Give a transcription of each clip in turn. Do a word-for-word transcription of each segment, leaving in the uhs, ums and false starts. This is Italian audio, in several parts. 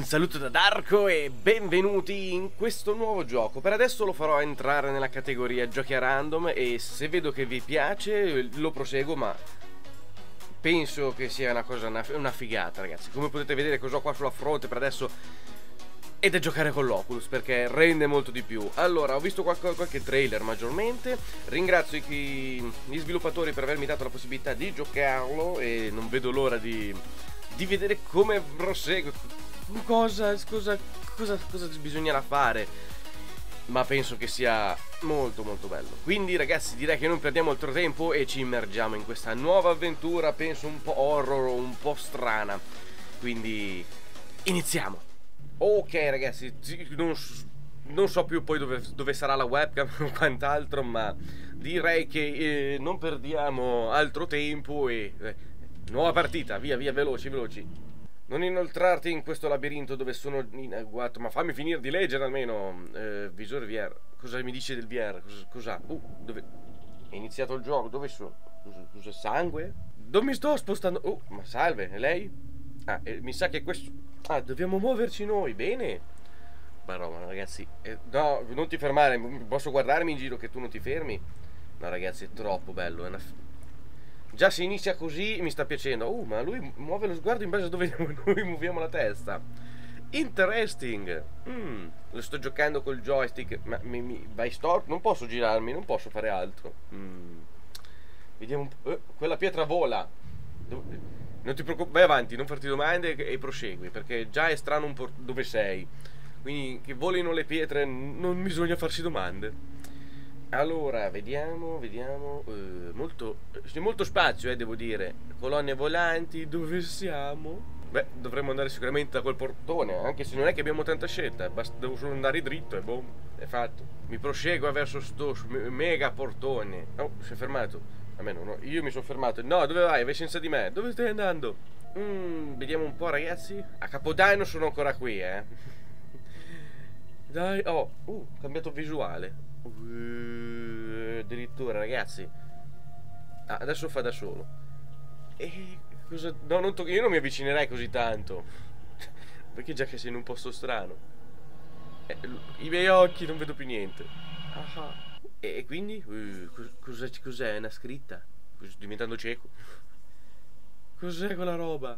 saluto da Darko e benvenuti in questo nuovo gioco. Per adesso lo farò entrare nella categoria giochi a random e se vedo che vi piace lo proseguo, ma penso che sia una cosa, una, una figata, ragazzi. Come potete vedere cosa ho qua sulla fronte per adesso è da giocare con l'Oculus perché rende molto di più. Allora, ho visto qualche, qualche trailer maggiormente. Ringrazio i, gli sviluppatori per avermi dato la possibilità di giocarlo e non vedo l'ora di, di vedere come prosegue. Cosa, cosa, cosa, cosa bisognerà fare, ma penso che sia molto molto bello. Quindi ragazzi, direi che non perdiamo altro tempo e ci immergiamo in questa nuova avventura, penso un po' horror, un po' strana. Quindi iniziamo. Ok ragazzi, non, non so più poi dove, dove sarà la webcam o quant'altro, ma direi che eh, non perdiamo altro tempo e eh, nuova partita, via via, veloci veloci. Non inoltrarti in questo labirinto dove sono in agguato. Ma fammi finire di leggere almeno. eh, Visore V R. Cosa mi dice del V R? Cosa? Cos'ha? Uh, dove... È iniziato il gioco, dove sono? Cosa, cosa sangue? Dove mi sto spostando? Oh, ma salve, è lei? Ah, eh, mi sa che questo... Ah, dobbiamo muoverci noi, bene. Ma no, ma ragazzi eh, no, non ti fermare. Posso guardarmi in giro che tu non ti fermi? No ragazzi, è troppo bello. È una... Già si inizia così, mi sta piacendo. Uh, ma lui muove lo sguardo in base a dove noi muoviamo la testa. Interesting. mm, Lo sto giocando col joystick. Ma mi, mi, vai storto, non posso girarmi, non posso fare altro. mm. Vediamo un po'. eh, Quella pietra vola. Non ti preoccupare, vai avanti, non farti domande e prosegui, perché già è strano un po' dove sei. Quindi che volino le pietre non bisogna farsi domande. Allora, vediamo, vediamo, eh, molto, c'è molto spazio, eh, devo dire. Colonne volanti, dove siamo? Beh, dovremmo andare sicuramente da quel portone, anche se non è che abbiamo tanta scelta, basta, devo solo andare dritto e boom, è fatto. Mi prosegua verso sto mega portone. Oh, si è fermato. Almeno no, io mi sono fermato. No, dove vai? Vai senza di me. Dove stai andando? Mm, vediamo un po', ragazzi. A Capodanno sono ancora qui, eh. Dai, oh, uh, cambiato visuale. Uh, addirittura ragazzi, ah, adesso fa da solo. E cosa? No, non io non mi avvicinerei così tanto perché già che sei in un posto strano, eh, i miei occhi non vedo più niente. Ah, e quindi uh, cos'è? Cos'è? Una scritta? Sto diventando cieco. Cos'è quella roba?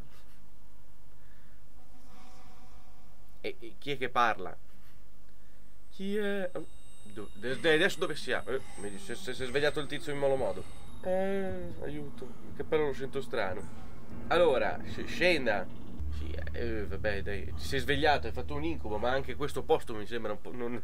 E, e chi è che parla? Chi è? Do adesso dove siamo? Eh, si, si, si è svegliato il tizio in malo modo. Eh, aiuto, che però lo sento strano. Allora, scenda. Sì, eh, vabbè, dai, ti sei svegliato, hai fatto un incubo, ma anche questo posto mi sembra un po'... Non...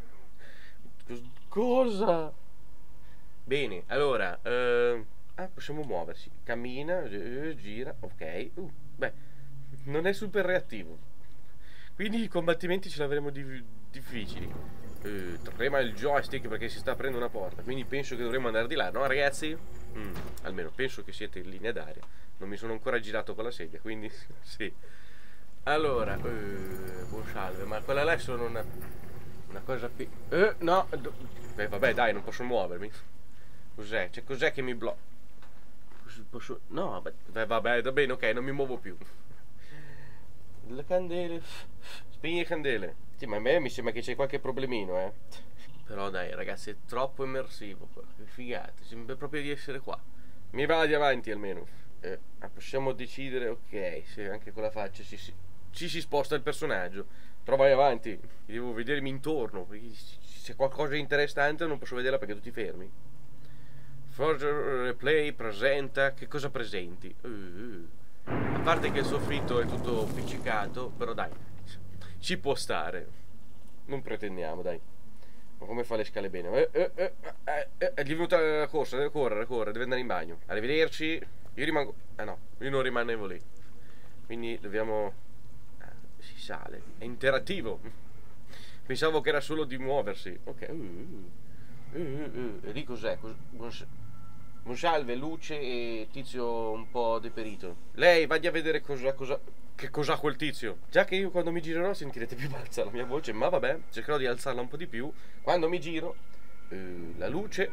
Cosa? Bene, allora, eh... ah, possiamo muoversi. Cammina, eh, gira, ok. Uh, beh, non è super reattivo. Quindi i combattimenti ce l'avremo di difficili. Uh, trema il joystick perché si sta aprendo una porta, quindi penso che dovremmo andare di là, no ragazzi? Mm, almeno penso che siete in linea d'aria. Non mi sono ancora girato con la sedia, quindi sì. Allora, uh, buon salve, ma quella là è solo una, una cosa pi... Uh, no, beh, vabbè dai, non posso muovermi. Cos'è? Cioè, cos'è che mi blocca? Posso... No, vabbè, vabbè, va bene, ok, non mi muovo più. Le candele. Spegni le candele. Sì, ma a me mi sembra che c'è qualche problemino, eh. Però dai, ragazzi, è troppo immersivo. Che figata, sembra proprio di essere qua. Mi vadi avanti almeno. Eh, possiamo decidere, ok, se anche con la faccia ci si, ci si sposta il personaggio. Però vai avanti, devo vedermi intorno. Se c'è qualcosa di interessante non posso vederla perché tu ti fermi. Forge Replay presenta. Che cosa presenti? Uh, a parte che il soffitto è tutto appiccicato, però dai, ci può stare. Non pretendiamo, dai. Ma come fa le scale bene? Eh, eh, eh, eh, eh, è venuta la corsa, deve correre, correre, deve andare in bagno. Arrivederci. Io rimango... Ah no, io non rimanevo lì. Quindi dobbiamo... Ah, si sale. È interattivo. Pensavo che era solo di muoversi. Ok. Uh, uh, uh, uh. E lì cos'è? Cos Un salve, luce e tizio un po' deperito. Lei, vagli a vedere cosa, cosa, che cos'ha quel tizio. Già che io quando mi girerò sentirete più bassa la mia voce, ma vabbè, cercherò di alzarla un po' di più. Quando mi giro, eh, la luce...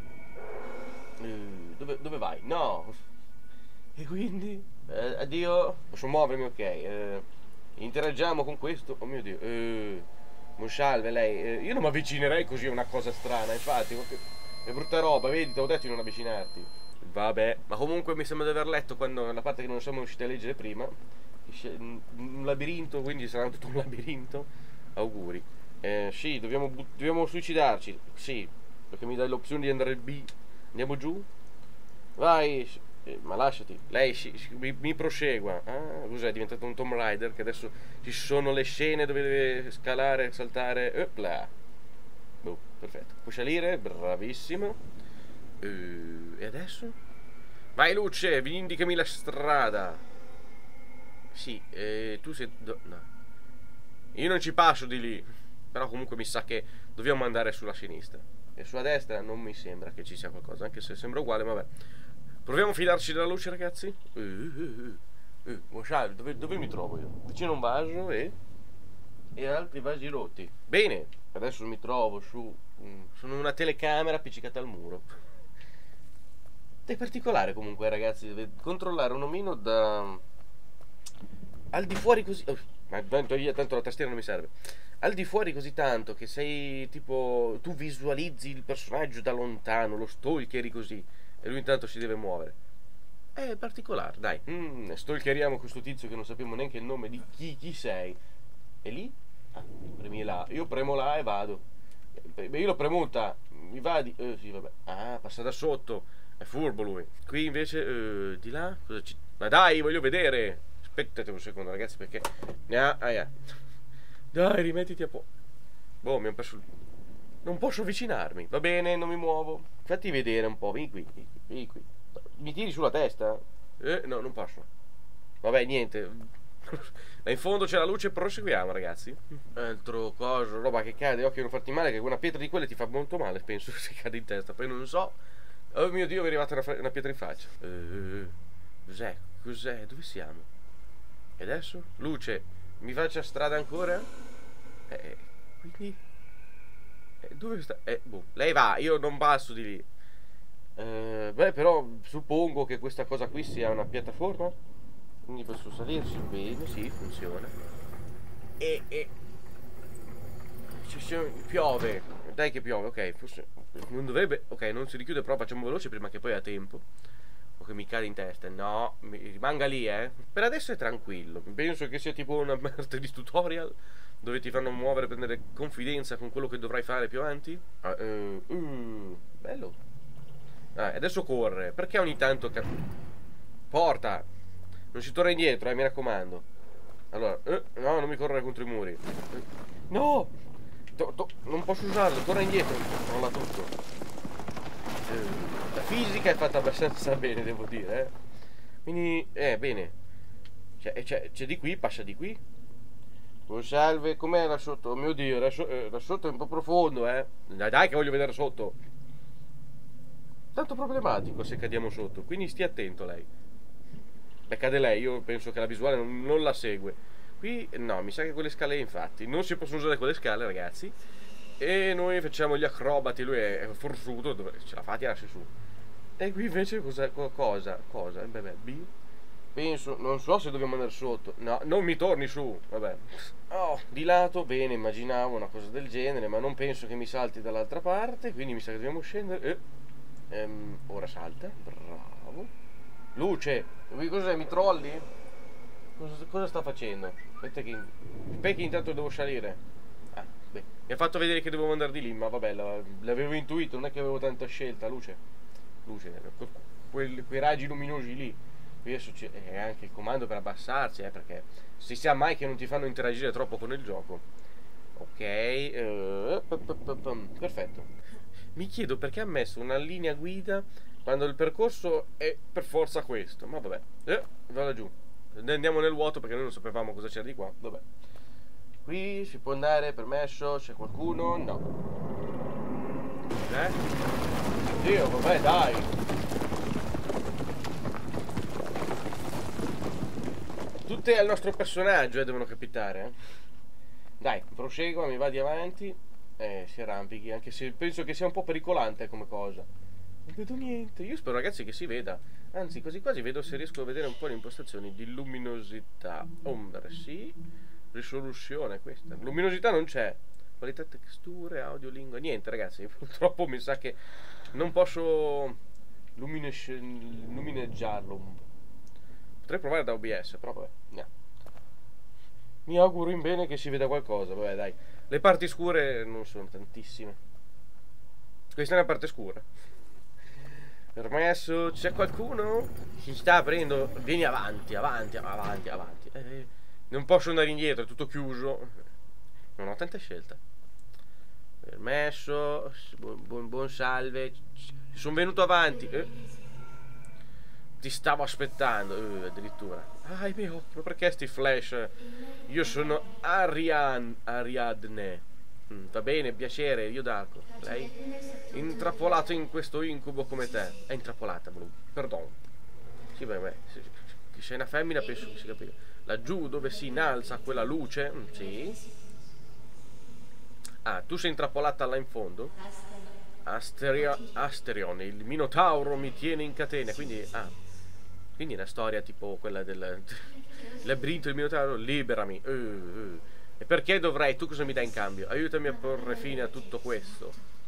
Eh, dove, dove vai? No! E quindi? Eh, addio? Posso muovermi? Ok. Eh, Interagiamo con questo. Oh mio Dio. Eh, Monsalve, lei. Eh, io non mi avvicinerei così a una cosa strana, infatti. È brutta roba, vedi, te l'ho detto di non avvicinarti. Vabbè, ma comunque mi sembra di aver letto quando la parte che non siamo riusciti a leggere prima. Un labirinto, quindi sarà tutto un labirinto. Auguri. Eh, sì, dobbiamo, dobbiamo suicidarci. Sì, perché mi dai l'opzione di andare B. Andiamo giù? Vai, eh, ma lasciati. Lei si, si, mi, mi prosegua. Ah, cos'è? È diventato un Tomb Raider che adesso ci sono le scene dove deve scalare, saltare. Opla. Boh, perfetto. Puoi salire? Bravissimo. Uh, e adesso? Vai Luce, indicami la strada. Sì, eh, tu sei... No. Io non ci passo di lì. Però comunque mi sa che dobbiamo andare sulla sinistra. E sulla destra non mi sembra che ci sia qualcosa. Anche se sembra uguale, ma vabbè. Proviamo a fidarci della luce, ragazzi. Uh, uh, uh, uh. Moscial, dove, dove mi trovo io? Vicino a un vaso e... E altri vasi rotti. Bene, adesso mi trovo su... Um, sono una telecamera appiccicata al muro. È particolare comunque, ragazzi. Deve controllare un omino da... Al di fuori così... Oh, ma tanto, tanto la tastiera non mi serve. Al di fuori così tanto che sei tipo... Tu visualizzi il personaggio da lontano, lo stalkeri così. E lui intanto si deve muovere. È particolare, dai. Mm, stalkeriamo questo tizio che non sappiamo neanche il nome di chi, chi sei. E lì? Ah, premi là. Io premo là e vado. Beh, io l'ho premuta. Mi va di... Eh, sì, vabbè. Ah, passa da sotto. È furbo lui. Qui invece, eh, di là... Cosa ci... Ma dai, voglio vedere. Aspettate un secondo, ragazzi, perché... Ah, ah, yeah. Dai, rimettiti a po'. Boh, mi hanno perso... Non posso avvicinarmi. Va bene, non mi muovo. Fatti vedere un po'. Vieni qui. Vieni qui. Mi tiri sulla testa? Eh, no, non posso. Vabbè, niente. Là in fondo c'è la luce, proseguiamo, ragazzi. Altro coso, roba che cade, occhio non farti male, che una pietra di quelle ti fa molto male, penso, se cade in testa. Poi non so. Oh mio Dio, mi è arrivata una, una pietra in faccia. Uh, cos'è? Cos'è? Dove siamo? E adesso? Luce, mi faccia strada ancora? Eh, quindi... Eh, dove sta? Eh, boh. Lei va, io non passo di lì. Eh, beh, però suppongo che questa cosa qui sia una piattaforma. Quindi posso salirci bene, sì, funziona. E, e... Ci siamo... Piove. Dai che piove, ok, forse... Non dovrebbe... Ok, non si richiude, però facciamo veloce prima che poi ha tempo. O che mi cade in testa. No, mi... rimanga lì, eh. Per adesso è tranquillo. Penso che sia tipo una merda di tutorial dove ti fanno muovere, prendere confidenza con quello che dovrai fare più avanti. Ah, uh, uh, bello. Ah, adesso corre. Perché ogni tanto... Porta. Non si torna indietro, eh, mi raccomando. Allora, eh, no, non mi correre contro i muri. Eh, no! To, to, non posso usarlo, torna indietro. Rolla tutto. Eh, la fisica è fatta abbastanza bene, devo dire, eh. Quindi, eh, bene. C'è di qui, passa di qui. Oh, salve, com'è là sotto? Oh mio Dio, là, so, eh, là sotto è un po' profondo, eh. Dai, dai che voglio vedere sotto. Tanto problematico se cadiamo sotto, quindi stia attento lei. Beh, cade lei, io penso che la visuale non, non la segue. Qui, no, mi sa che quelle scale, infatti, non si possono usare quelle scale, ragazzi. E noi facciamo gli acrobati, lui è forzuto, dove ce la fa a tirarsi su. E qui invece cosa? Cosa? Cosa? Beh, beh, B? Penso, non so se dobbiamo andare sotto. No, non mi torni su, vabbè. Oh, di lato, bene, immaginavo una cosa del genere, ma non penso che mi salti dall'altra parte, quindi mi sa che dobbiamo scendere. Eh. Ehm, ora salta, bravo. Luce, cos'è? Mi trolli? Cosa, cosa sta facendo? Aspetta che... Aspetta che intanto devo salire. Ah, beh, mi ha fatto vedere che dovevo andare di lì, ma vabbè, l'avevo intuito, non è che avevo tanta scelta. Luce, luce, quei, quei raggi luminosi lì. Qui adesso c'è anche il comando per abbassarsi, eh, perché si sa mai che non ti fanno interagire troppo con il gioco. Ok, uh, perfetto. Mi chiedo perché ha messo una linea guida quando il percorso è per forza questo. Ma vabbè, eh, va laggiù. Andiamo nel vuoto perché noi non sapevamo cosa c'era di qua. Vabbè. Qui si può andare, permesso, c'è qualcuno? No. Eh? Dio, vabbè, dai. Tutte al nostro personaggio, eh, devono capitare, eh. Dai, proseguo, mi va di avanti. Eh, si arrampichi, anche se penso che sia un po' pericolante come cosa. Non vedo niente. Io spero, ragazzi, che si veda. Anzi, quasi quasi vedo se riesco a vedere un po' le impostazioni di luminosità. Ombre, sì. Risoluzione, questa. Luminosità non c'è. Qualità texture, audio, lingua. Niente, ragazzi. Purtroppo mi sa che non posso lumineggiarlo. Potrei provare da O B S, però vabbè. No. Mi auguro in bene che si veda qualcosa. Vabbè, dai. Le parti scure non sono tantissime. Questa è una parte scura. Permesso, c'è qualcuno? Si sta aprendo. Vieni avanti, avanti, avanti, avanti. Eh, non posso andare indietro, è tutto chiuso. Non ho tanta scelta. Permesso, buon, buon, buon salve. Sono venuto avanti. Eh. Ti stavo aspettando. Eh, addirittura. Ah, è mio. Ma perché sti flash? Io sono Arian, Ariadne. Mm, va bene, piacere, io Darko. Lei? Intrappolato in questo incubo come te. È intrappolata, Blue. Perdono. Sì, beh, beh. Che sei una femmina, penso che si capisca. Laggiù dove si innalza quella luce. Mm, sì. Ah, tu sei intrappolata là in fondo? Asteria, Asterion, il Minotauro mi tiene in catene. Quindi, ah. Quindi è una storia tipo quella del labirinto del Minotauro. Liberami. Uh, uh. E perché dovrei? Tu cosa mi dai in cambio? Aiutami a porre fine a tutto questo.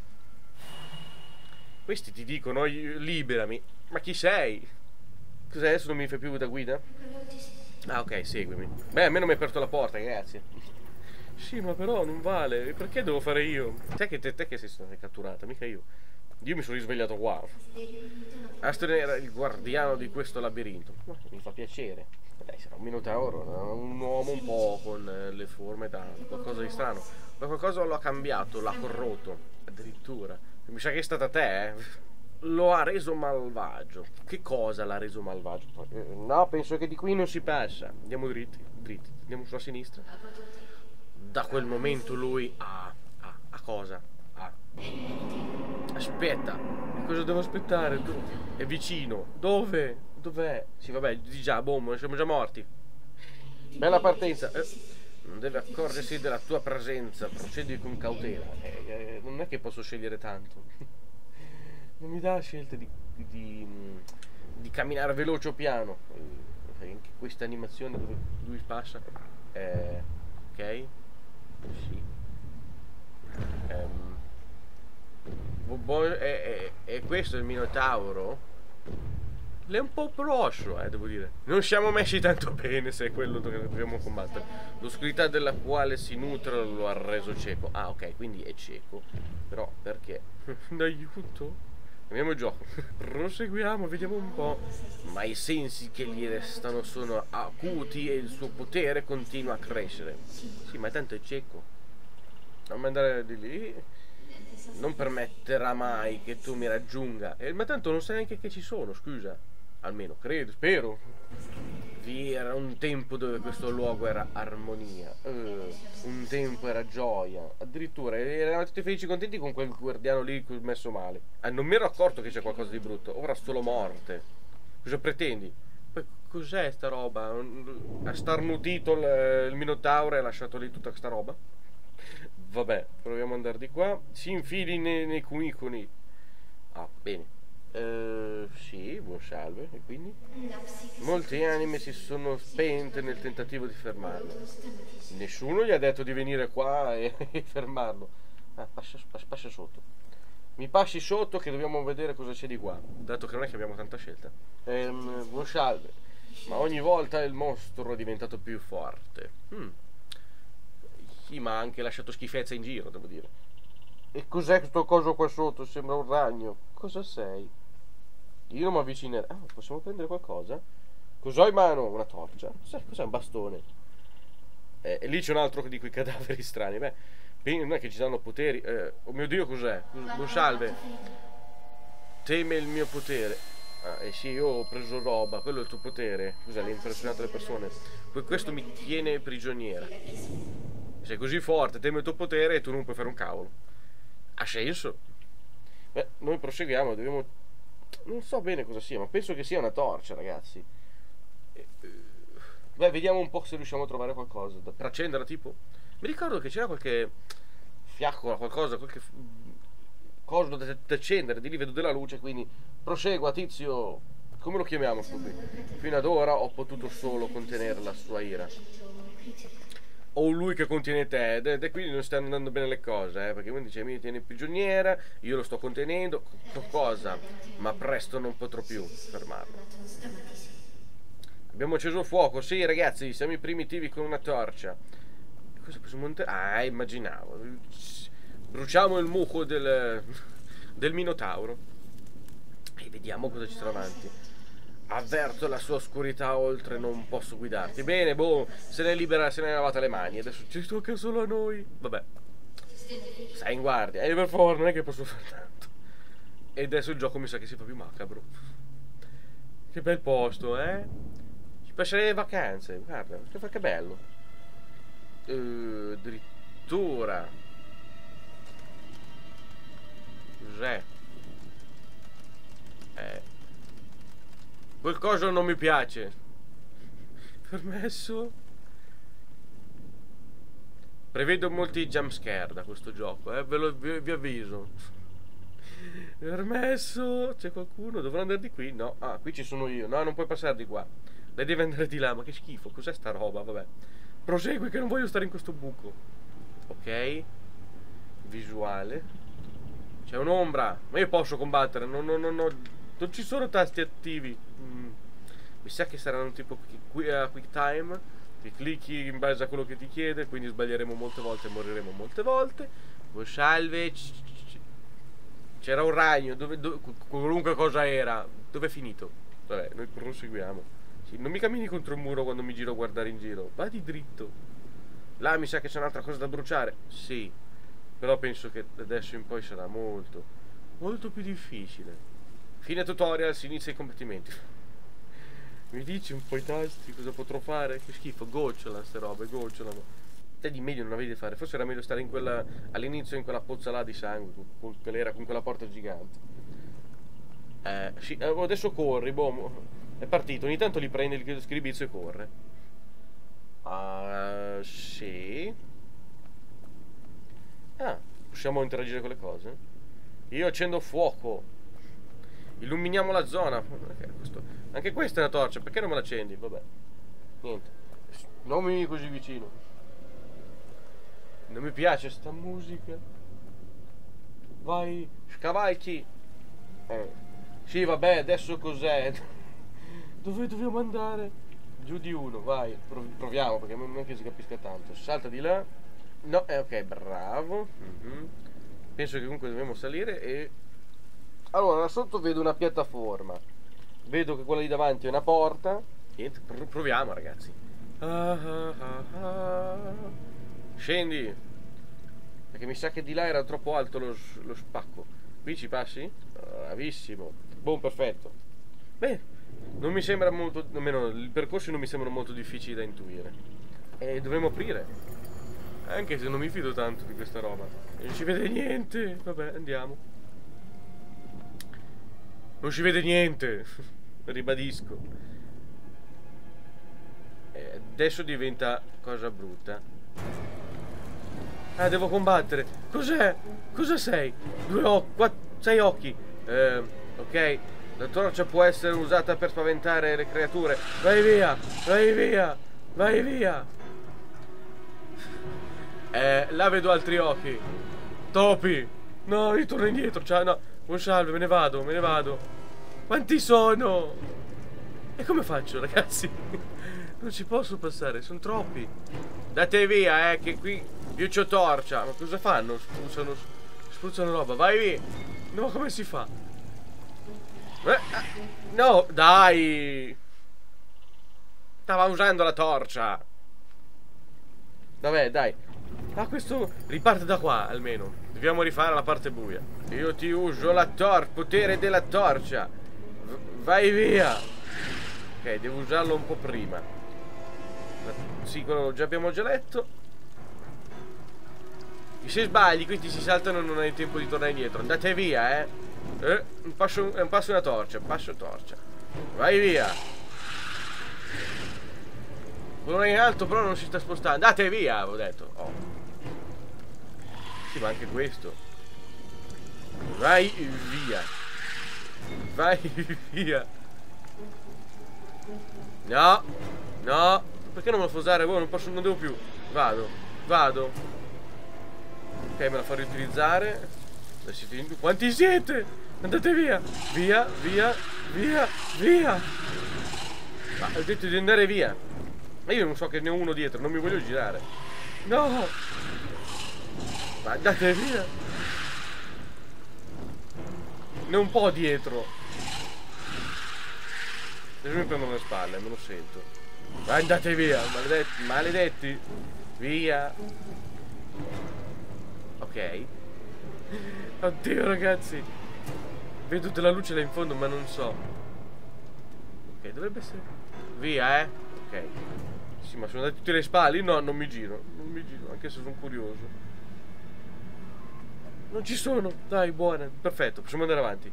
Questi ti dicono liberami. Ma chi sei? Cos'è? Adesso non mi fai più da guida? Ah, ok, seguimi. Beh, almeno mi hai aperto la porta, grazie. Sì, ma però non vale. Perché devo fare io? Te che, te, te che sei stata catturata, mica io. Io mi sono risvegliato qua. Asterion era il guardiano di questo labirinto. Mi fa piacere. Dai, sarà un minotauro, un uomo un po' con le forme da qualcosa di strano. Ma qualcosa lo ha cambiato, l'ha corrotto. Addirittura. Mi sa che è stata te, eh? Lo ha reso malvagio. Che cosa l'ha reso malvagio? No, penso che di qui non si passa. Andiamo dritti, dritti. Andiamo sulla sinistra. Da quel momento lui ha... ha, ha cosa? Ha... Aspetta. Cosa devo aspettare? È vicino. Dove? Dov'è? Sì, vabbè, di già, boom, siamo già morti. Bella partenza. Eh, non deve accorgersi della tua presenza. Procedi con cautela. Eh, eh, non è che posso scegliere tanto. Non mi dà scelte di, di, di camminare veloce o piano. Eh, anche questa animazione dove lui passa. Eh, ok? Sì. Um, è, è, è questo il Minotauro? L'è un po' prossimo, eh, devo dire. Non siamo messi tanto bene se è quello che dobbiamo combattere. L'oscurità della quale si nutre lo ha reso cieco. Ah, ok, quindi è cieco. Però, perché? D'aiuto? Cambiamo il gioco. Proseguiamo, vediamo un po'. Ma i sensi che gli restano sono acuti e il suo potere continua a crescere. Sì, ma tanto è cieco. Non andare di lì. Non permetterà mai che tu mi raggiunga. Eh, ma tanto non sai neanche che ci sono, scusa. Almeno credo, spero. Vi era un tempo dove questo luogo era armonia. Uh, un tempo era gioia. Addirittura eravamo tutti felici e contenti con quel guardiano lì messo male. Ah, non mi ero accorto che c'è qualcosa di brutto. Ora solo morte. Cosa pretendi? Cos'è sta roba? Ha starnutito il, il Minotauro e ha lasciato lì tutta questa roba? Vabbè, proviamo ad andare di qua. Si infili nei, nei cunicoli. Ah, bene. Uh, sì, buon salve. E quindi? Molte anime si sono spente nel tentativo di fermarlo. Nessuno gli ha detto di venire qua e, e fermarlo. Ah, passa, passa, passa sotto. Mi passi sotto che dobbiamo vedere cosa c'è di qua. Dato che non è che abbiamo tanta scelta. Ehm, buon salve. Ma ogni volta il mostro è diventato più forte. Hmm. Sì, ma ha anche lasciato schifezza in giro, devo dire. E cos'è questo coso qua sotto? Sembra un ragno. Cosa sei? Io non mi avvicinerò. Ah, possiamo prendere qualcosa? Cos'ho in mano? Una torcia? Cos'è, cos'è un bastone? Eh, e lì c'è un altro di quei cadaveri strani. Beh, non è che ci danno poteri. Eh, oh mio Dio, cos'è? Buon salve. Teme il mio potere. Ah, eh sì, io ho preso roba. Quello è il tuo potere. Cos'è? L'hai impressionato le persone. Questo mi tiene prigioniera. Sei così forte, teme il tuo potere e tu non puoi fare un cavolo. Ha senso? Beh, noi proseguiamo, dobbiamo... Non so bene cosa sia, ma penso che sia una torcia, ragazzi. Beh, vediamo un po' se riusciamo a trovare qualcosa per accenderla, tipo. Mi ricordo che c'era qualche fiaccola, qualcosa, qualche coso da, da accendere, di lì vedo della luce, quindi prosegua tizio, come lo chiamiamo qui? Fino ad ora ho potuto solo contenere la sua ira. O lui che contiene te, ed è quindi non stanno andando bene le cose, eh, perché uno dice mi tiene prigioniera, io lo sto contenendo, cosa? Ma presto non potrò più fermarlo. Abbiamo acceso il fuoco, sì ragazzi, siamo i primitivi con una torcia. Cosa posso montare? Ah, immaginavo. Bruciamo il muco del, del Minotauro e vediamo cosa ci sarà avanti. Avverto la sua oscurità oltre, non posso guidarti. Bene, boh, se ne è libera, se ne è lavata le mani. Adesso ci tocca solo a noi. Vabbè, stai in guardia. E per favore, non è che posso fare tanto. E adesso il gioco mi sa che si fa più macabro. Che bel posto, eh? Ci passerei le vacanze. Guarda, che bello. Uh, addirittura. Cos'è? Eh. Qualcosa non mi piace. Permesso? Prevedo molti jumpscare da questo gioco, eh? Ve lo vi, vi avviso. Permesso? C'è qualcuno? Dovrò andare di qui? No. Ah, qui ci sono io. No, non puoi passare di qua. Lei deve andare di là. Ma che schifo. Cos'è sta roba? Vabbè. Prosegui che non voglio stare in questo buco. Ok. Visuale. C'è un'ombra. Ma io posso combattere. No, no, no, no. Non ci sono tasti attivi. mm. Mi sa che saranno tipo quick, uh, quick time, che clicchi in base a quello che ti chiede, quindi sbaglieremo molte volte e moriremo molte volte. Oh, salve. C'era un ragno. Dove, dove, qualunque cosa era. Dove è finito? Vabbè, noi proseguiamo. Sì, non mi cammini contro il muro quando mi giro a guardare in giro. Vadi dritto. Là mi sa che c'è un'altra cosa da bruciare. Sì. Però penso che adesso in poi sarà molto, molto più difficile. Fine tutorial, si inizia i combattimenti. Mi dici un po' i tasti, cosa potrò fare? Che schifo, gocciola ste robe, gocciolano. Te di meglio non avevi da fare, forse era meglio stare in quella, all'inizio in quella pozza là di sangue, con, con, era, con quella porta gigante. Eh, sì, adesso corri, boh, è partito, ogni tanto li prende il scribizio e corre. Ah, uh, sì. Ah, possiamo interagire con le cose? Io accendo fuoco. Illuminiamo la zona. Questo, anche questa è una torcia. Perché non me la accendi? Vabbè. Niente. Non mi vieni così vicino. Non mi piace sta musica. Vai. Scavalchi. Eh. Sì, vabbè. Adesso cos'è? Dove dobbiamo andare? Giù di uno. Vai. Proviamo perché non è che si capisca tanto. Salta di là. No. Eh, ok. Bravo. Mm-hmm. Penso che comunque dobbiamo salire e... Allora, là sotto vedo una piattaforma. Vedo che quella lì davanti è una porta. Niente, proviamo ragazzi. Ah, ah, ah, ah. Scendi. Perché mi sa che di là era troppo alto lo, lo spacco. Qui ci passi? Bravissimo. Buon, perfetto. Beh, non mi sembra molto... Almeno i percorsi non mi sembrano molto difficili da intuire. E dovremmo aprire. Anche se non mi fido tanto di questa roba. Non ci vede niente. Vabbè, andiamo. Non ci vede niente. Ribadisco. E adesso diventa cosa brutta. Ah, devo combattere. Cos'è? Cosa sei? Due occhi, quattro, sei occhi. Eh, ok. La torcia può essere usata per spaventare le creature. Vai via, vai via, vai via. Eh, là vedo altri occhi. Topi. No, ritorno indietro. Ciao, no. Buon salve, me ne vado, me ne vado. Quanti sono? E come faccio, ragazzi? Non ci posso passare, sono troppi. Date via, eh, che qui io c'ho torcia. Ma cosa fanno? Spruzzano, spruzzano roba. Vai via. No, come si fa? Eh, no, dai. Stava usando la torcia. Vabbè, dai. Ah, questo riparte da qua, almeno. Dobbiamo rifare la parte buia. Io ti uso la torcia, potere della torcia. V vai via. Ok, devo usarlo un po' prima. Sì, quello già abbiamo già letto. E se sbagli, quindi si saltano, non hai tempo di tornare indietro. Andate via, eh. eh un passo, un passo una torcia, un passo torcia. Vai via. Quello in alto però non si sta spostando. Andate via, avevo detto. Oh. Sì, ma anche questo. Vai via. Vai via. No. No. Perché non me lo fa usare? Oh, non posso, non devo più. Vado. Vado. Ok, me la fa riutilizzare. Quanti siete? Andate via. Via, via, via, via. Ma ho detto di andare via. Ma io non so che ne ho uno dietro, non mi voglio girare. No. Ma andate via. Ne ho un po' dietro. Adesso mi prendo le spalle, me lo sento. Ma andate via, maledetti, maledetti. Via. Ok. Oddio ragazzi. Vedo della luce là in fondo ma non so. Ok, dovrebbe essere. Via, eh. Ok. Sì, ma sono andati tutti alle spalle. No, non mi giro. Non mi giro, anche se sono curioso. Non ci sono. Dai, buona. Perfetto, possiamo andare avanti.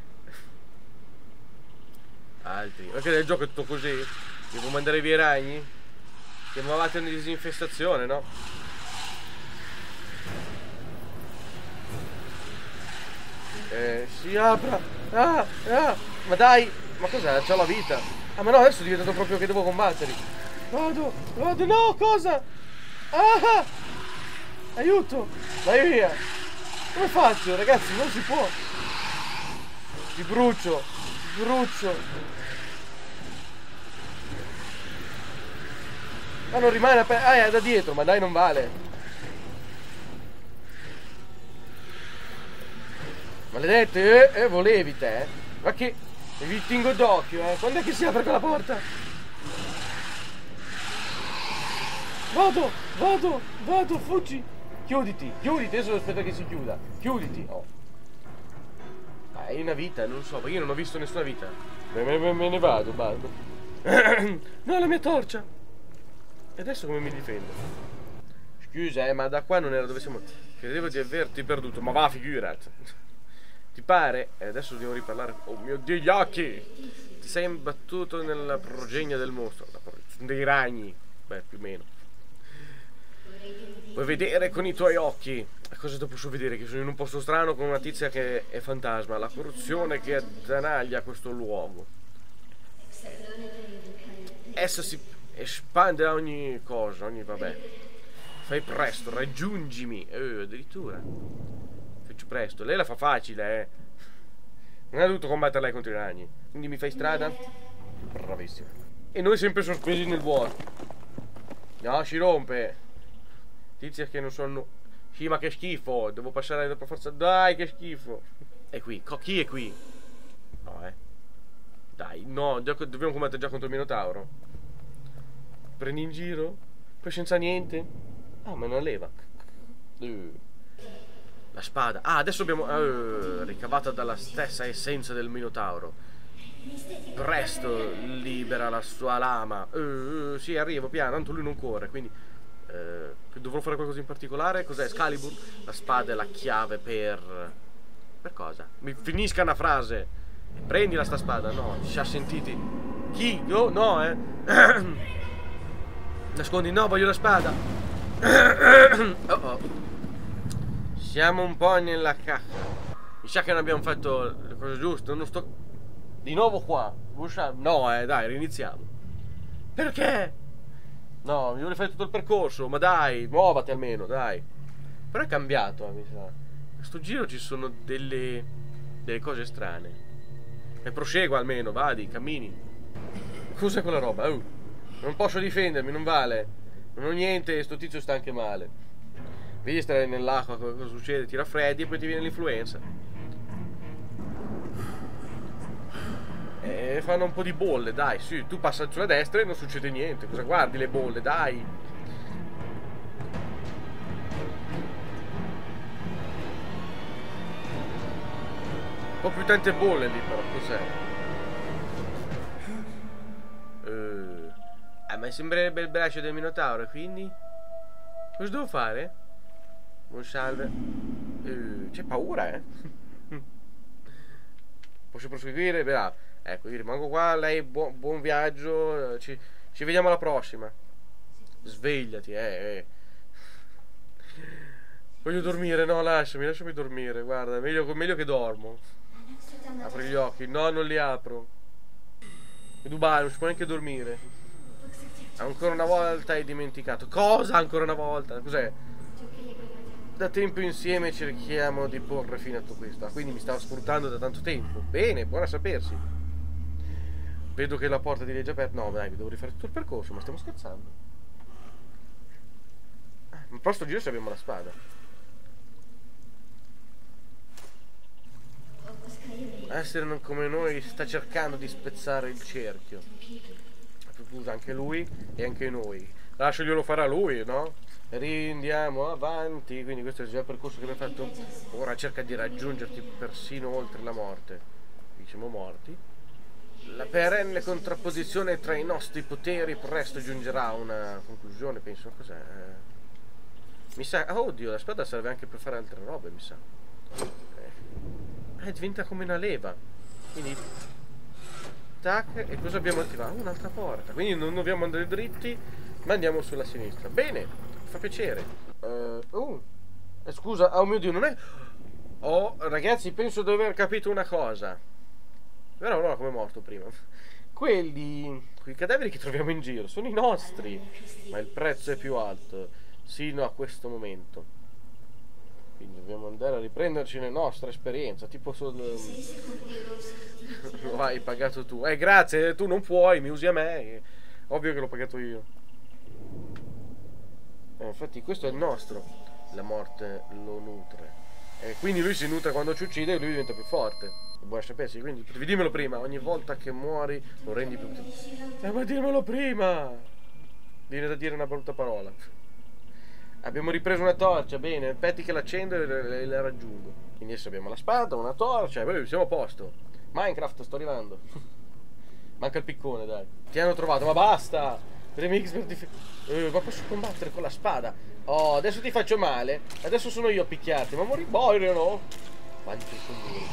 Altri. Perché nel gioco è tutto così? Devo mandare via i ragni? Chiamavate una disinfestazione, no? Eh, si apra. Ah, ah. Ma dai. Ma cos'è? C'ho la vita. Ah, ma no, adesso è diventato proprio che devo combattere. Vado, vado, no, cosa? Ah! Aiuto! Vai via! Come faccio, ragazzi? Non si può! Ti brucio! Ti brucio! Ma non rimane aperto. Ah, è da dietro, ma dai, non vale! Maledetto, eh, eh, volevi te, eh? Ma che... vi tingo d'occhio, eh? Quando è che si apre quella porta? Vado, vado, vado, fuggi! Chiuditi, chiuditi, adesso aspetta che si chiuda. Chiuditi, oh. Ah, hai una vita, non so, perché io non ho visto nessuna vita. Me, me, me ne vado, vado. No, la mia torcia! E adesso come mi difendo? Scusa, eh, ma da qua non era dove siamo. Credevo di averti perduto, ma va, figurati. Ti pare? E adesso dobbiamo riparlare. Oh mio Dio, gli occhi! Ti sei imbattuto nella progenie del mostro. Sono dei ragni. Beh, più o meno. Puoi vedere con i tuoi occhi. Cosa ti posso vedere? Che sono in un posto strano con una tizia che è fantasma. La corruzione che attanaglia questo luogo. Esso si espande a ogni cosa, ogni vabbè. Fai presto, raggiungimi. Eh, addirittura. Faccio presto. Lei la fa facile, eh. Non ha dovuto combattere lei contro i ragni. Quindi mi fai strada? Bravissimo. E noi sempre sospesi nel vuoto. No, si rompe. Tizia che non sono... Sì, ma che schifo. Devo passare per forza... Dai, che schifo. È qui. Chi è qui? No, eh. Dai, no. Dobbiamo combattere già contro il Minotauro. Prendi in giro? Poi senza niente? Ah, ma è una leva. Uh. La spada. Ah, adesso abbiamo... Uh, ricavata dalla stessa essenza del Minotauro. Presto libera la sua lama. Uh, sì, arrivo piano. Tanto lui non corre, quindi... Uh, dovrò fare qualcosa in particolare? Cos'è? Excalibur? La spada è la chiave per... Per cosa? Mi finisca una frase. Prendila sta spada. No, ci ha sentiti. Chi? Io? No, eh. Nascondi. No, voglio la spada. Oh oh. Siamo un po' nella cacca. Mi sa che non abbiamo fatto le cose giuste. Non sto... Di nuovo qua. No, eh, dai, riniziamo. Perché? No, mi vuole fare tutto il percorso. Ma dai, muovati almeno, dai. Però è cambiato, mi sa. Questo giro ci sono delle... Delle cose strane. E prosegua almeno, vadi, cammini. Cos'è quella roba? Uh, non posso difendermi, non vale. Non ho niente, sto tizio sta anche male. Vedi stare nell'acqua, cosa succede? Ti raffreddi e poi ti viene l'influenza. E fanno un po' di bolle, dai, sì, tu passi sulla destra e non succede niente. Cosa guardi le bolle, dai? Un po' più tante bolle lì però, cos'è? Uh, ah, ma sembrerebbe il braccio del Minotauro, quindi? Cosa devo fare? Buon salve. Uh, c'è paura, eh? Posso proseguire? Bravo. Ecco, io rimango qua, lei buon, buon viaggio, ci, ci vediamo alla prossima. Svegliati, eh, eh. Voglio dormire, no, lasciami, lasciami dormire. Guarda, meglio, meglio che dormo. Apri gli occhi, no, non li apro. E Dubai, non si può neanche dormire. Ancora una volta hai dimenticato. Cosa ancora una volta? Cos'è? Da tempo insieme cerchiamo di porre fine a tutto questo. Ah, quindi mi stava sfruttando da tanto tempo. Bene, buona a sapersi. Vedo che la porta di lì è già aperta. No, dai, devo rifare tutto il percorso, ma stiamo scherzando. Ah, ma però sto giro se abbiamo la spada. Essere non come noi sta cercando di spezzare il cerchio. Scusa, anche lui e anche noi. Lasciaglielo fare a lui, no? Rindiamo avanti. Quindi questo è già il percorso che abbiamo fatto. Ora cerca di raggiungerti persino oltre la morte. Qui siamo morti. La perenne contrapposizione tra i nostri poteri presto giungerà a una conclusione, penso. Cos'è? Mi sa... Oh, oddio, la spada serve anche per fare altre robe, mi sa. Eh, diventa come una leva. Quindi... Tac, e cosa abbiamo attivato? Oh, un'altra porta. Quindi non dobbiamo andare dritti, ma andiamo sulla sinistra. Bene, fa piacere. Uh, oh, eh, scusa, oh mio Dio, non è... Oh, ragazzi, penso di aver capito una cosa. Però no, come è morto prima. Quelli, quei cadaveri che troviamo in giro, sono i nostri. Ma il prezzo è più alto, sino a questo momento. Quindi dobbiamo andare a riprenderci la nostra esperienza. Tipo sul... Lo hai pagato tu. Eh, grazie, tu non puoi, mi usi a me. Ovvio che l'ho pagato io. Eh, infatti questo è il nostro. La morte lo nutre. E quindi lui si nutre quando ci uccide e lui diventa più forte. Buona sapersi, quindi potevi dirmelo prima. Ogni volta che muori lo rendi più... Eh, ma dirmelo prima! Viene da dire una brutta parola. Abbiamo ripreso una torcia, bene, aspetti che l'accendo e la raggiungo. Quindi adesso abbiamo la spada, una torcia, e poi siamo a posto. Minecraft, sto arrivando. Manca il piccone, dai. Ti hanno trovato, ma basta! Remix per dif... eh, ma posso combattere con la spada? Oh, adesso ti faccio male. Adesso sono io a picchiarti, ma moribogliono. Quanti sono duri.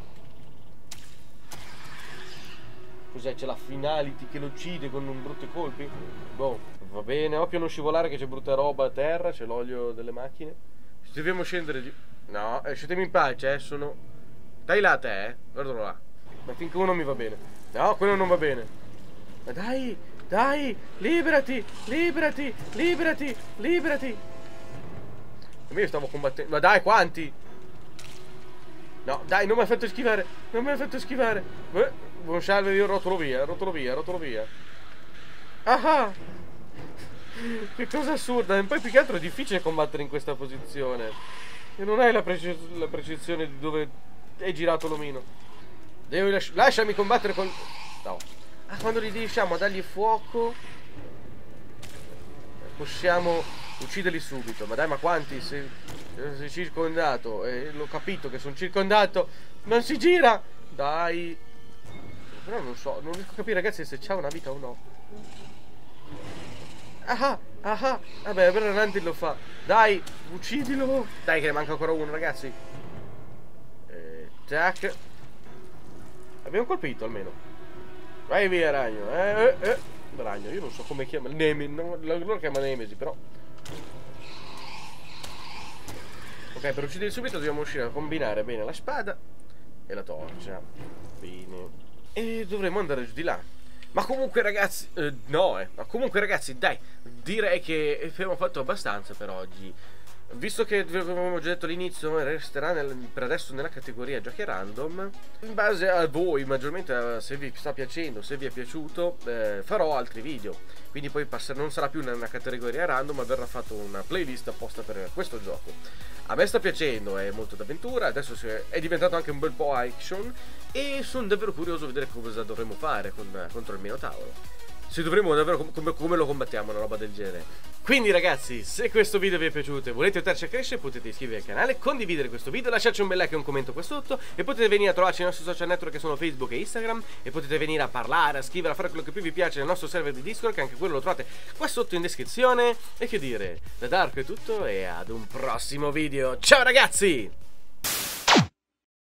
Cos'è? C'è la finality che lo uccide con un brutti colpi? Boh, va bene, occhio a non scivolare che c'è brutta roba a terra, c'è l'olio delle macchine. Dobbiamo scendere di... No, eh, scendetemi in pace, eh, sono... Dai là te, eh, guardalo là. Ma finché uno mi va bene. No, quello non va bene. Ma dai, dai, liberati, liberati, liberati, liberati. Ma io stavo combattendo... Ma dai, quanti? No, dai, non mi ha fatto schivare, non mi ha fatto schivare. Eh. Buon salve, io rotolo via, rotolo via, rotolo via. Ah! Che cosa assurda. E poi più che altro è difficile combattere in questa posizione. E non hai la, preci la precisione di dove è girato l'omino. Devi lasci lasciami combattere col... No. Ah, quando gli riusciamo a dargli fuoco possiamo ucciderli subito. Ma dai, ma quanti? Se sei circondato. E l'ho capito che sono circondato. Non si gira. Dai. Però non so, non riesco a capire, ragazzi, se c'ha una vita o no. Ah, ah, ah. Vabbè, però Randy lo fa. Dai, uccidilo. Dai, che ne manca ancora uno, ragazzi. Eh, tac. Abbiamo colpito almeno. Vai via, ragno. Eh, eh, eh. Ragno, io non so come chiama. Neme, no, loro chiama Nemesi, però. Ok, per uccidere subito dobbiamo riuscire a combinare bene la spada e la torcia. Bene. E dovremmo andare giù di là. Ma comunque ragazzi, eh, no eh, ma comunque ragazzi, dai, direi che abbiamo fatto abbastanza per oggi. Visto che vi avevo già detto all'inizio, resterà nel, per adesso nella categoria giochi random. In base a voi, maggiormente, se vi sta piacendo, se vi è piaciuto, eh, farò altri video. Quindi poi passer, non sarà più nella categoria random, ma verrà fatto una playlist apposta per questo gioco. A me sta piacendo, è molto d'avventura, adesso è diventato anche un bel po' action. E sono davvero curioso di vedere cosa dovremo fare con, contro il Minotauro. Se dovremo davvero com come, come lo combattiamo, una roba del genere. Quindi ragazzi, se questo video vi è piaciuto e volete aiutarci a crescere, potete iscrivervi al canale, condividere questo video, lasciarci un bel like e un commento qua sotto. E potete venire a trovarci nei nostri social network che sono Facebook e Instagram. E potete venire a parlare, a scrivere, a fare quello che più vi piace nel nostro server di Discord, che anche quello lo trovate qua sotto in descrizione. E che dire, da Darko è tutto e ad un prossimo video. Ciao ragazzi!